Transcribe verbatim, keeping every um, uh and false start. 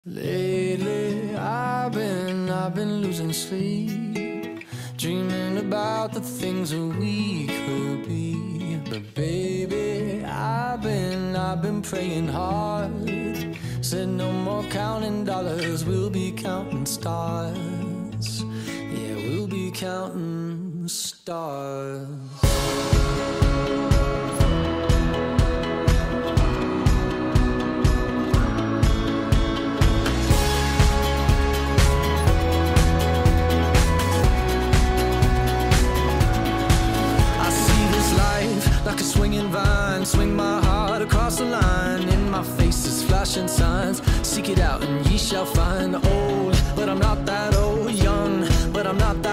Lately, I've been, I've been losing sleep, dreaming about the things that we could be. But baby, I've been, I've been praying hard. Said no more counting dollars, we'll be counting stars. Yeah, we'll be counting stars. Like a swinging vine, swing my heart across the line. In my face is flashing signs. Seek it out and ye shall find. Old, but I'm not that old. Young, but I'm not that